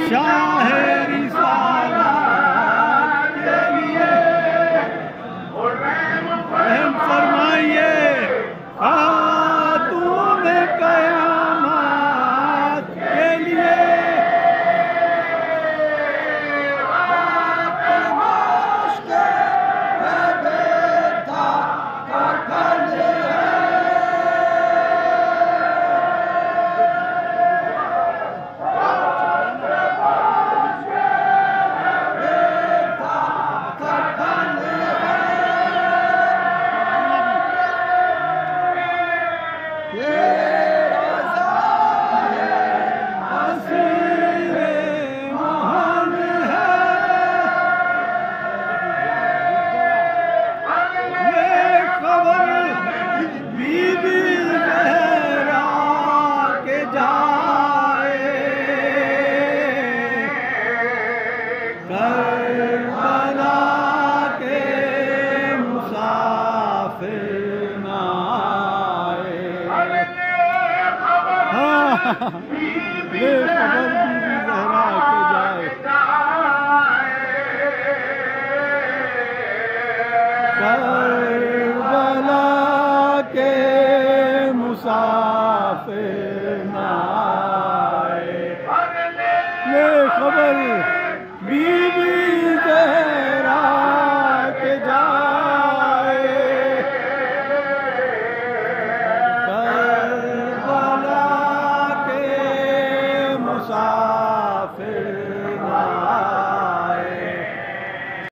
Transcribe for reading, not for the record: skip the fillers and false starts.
शाह रिसालत के लिए रहम फरमाइए खातून क़यामत के लिए। करबला के मुसाफिर ना आए। हाँ, ये खबर बीबी ज़हरा के जाए। करबला के मुसाफिर